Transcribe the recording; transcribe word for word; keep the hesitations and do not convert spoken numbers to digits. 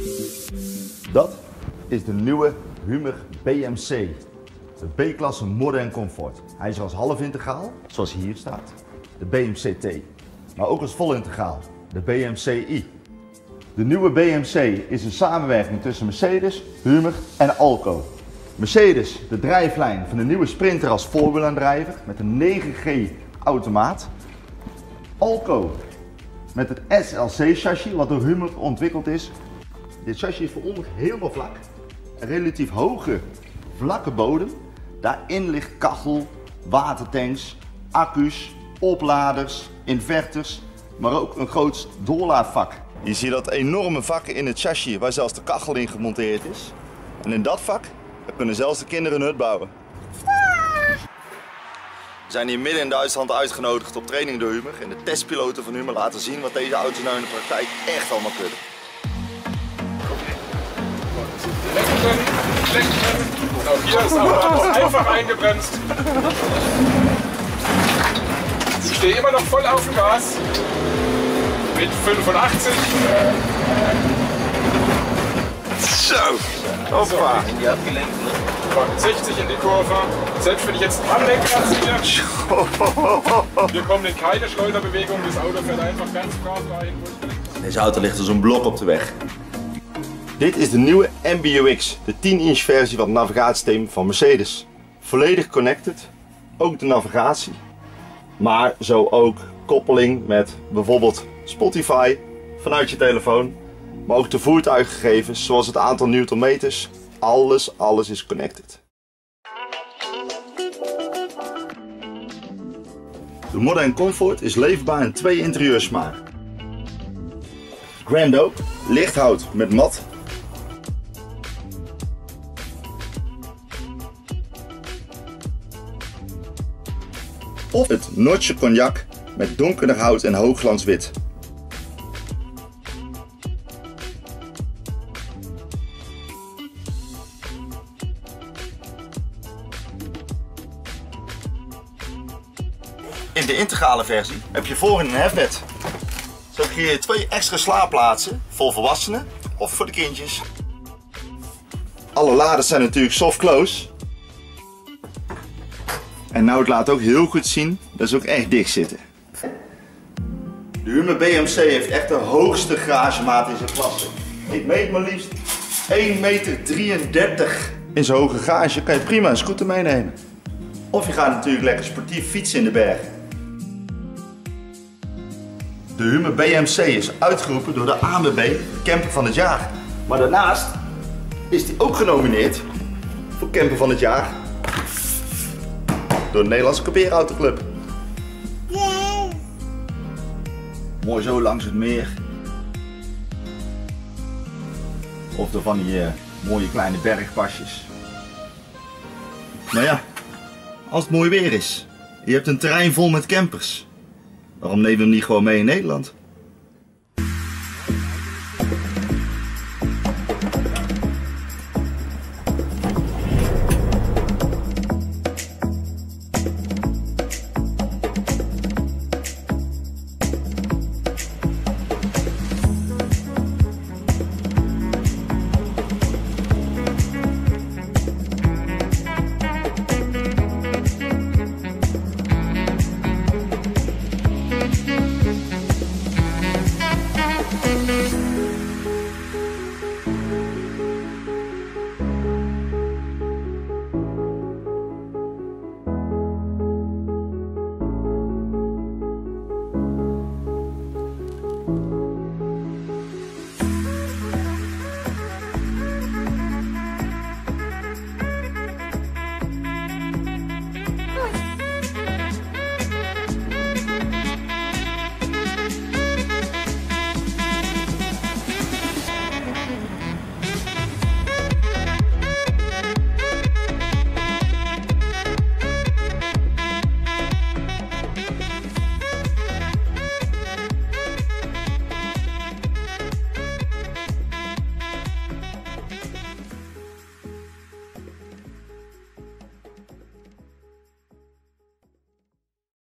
Dat is de nieuwe Hummer B M C. De B-klasse Modern Comfort. Hij is er als half integraal, zoals hier staat, de B M C T. Maar ook als vol integraal, de B M C I. De nieuwe B M C is een samenwerking tussen Mercedes, Hummer en Alco. Mercedes, de drijflijn van de nieuwe Sprinter als voorwielaandrijver met een negen G automaat. Alco met het S L C chassis wat door Hummer ontwikkeld is. Dit chassis is voor onder helemaal vlak. Een relatief hoge, vlakke bodem. Daarin ligt kachel, watertanks, accu's, opladers, inverters, maar ook een groot doorlaadvak. Je ziet dat enorme vak in het chassis waar zelfs de kachel in gemonteerd is. En in dat vak kunnen zelfs de kinderen een hut bouwen. We zijn hier midden in Duitsland uitgenodigd op training door Hummer. En de testpiloten van Hummer laten zien wat deze auto's nou in de praktijk echt allemaal kunnen. Auch hier ist aber einfach eingebremst. Ich stehe immer noch voll auf dem Gas. Mit fünfundachtzig. Zo, hoppa. In die abgelenkt, ne? sechzig in die Kurve. Selbst wenn ich jetzt am Lenkrad ziehe, wir kommen in keine Schleuderbewegung. Das Auto fährt einfach ganz brav rein. Deze auto ligt als een blok op de weg. Dit is de nieuwe M B U X, de tien inch versie van het navigatiesysteem van Mercedes. Volledig connected, ook de navigatie. Maar zo ook koppeling met bijvoorbeeld Spotify vanuit je telefoon. Maar ook de voertuiggegevens zoals het aantal newtonmeters. Alles, alles is connected. De Modern Comfort is leefbaar in twee interieursmaken. Grando, lichthout met mat. Of het Notch Cognac met donkerder hout en hoogglanswit. In de integrale versie heb je voorin een hefnet. Zo creëer je twee extra slaapplaatsen voor volwassenen of voor de kindjes. Alle laders zijn natuurlijk soft close. En nou, het laat ook heel goed zien dat ze ook echt dicht zitten. De Hummer B M C heeft echt de hoogste garagemaat in zijn klasse. Ik meet maar liefst één meter drieëndertig. In zo'n hoge garage kan je prima een scooter meenemen. Of je gaat natuurlijk lekker sportief fietsen in de bergen. De Hummer B M C is uitgeroepen door de A M B Camper van het jaar. Maar daarnaast is die ook genomineerd voor Camper van het jaar door de Nederlandse Kampeerautoclub. Yeah. Mooi zo langs het meer. Of door van die uh, mooie kleine bergpasjes. Nou ja, als het mooi weer is. Je hebt een terrein vol met campers. Waarom nemen we hem niet gewoon mee in Nederland?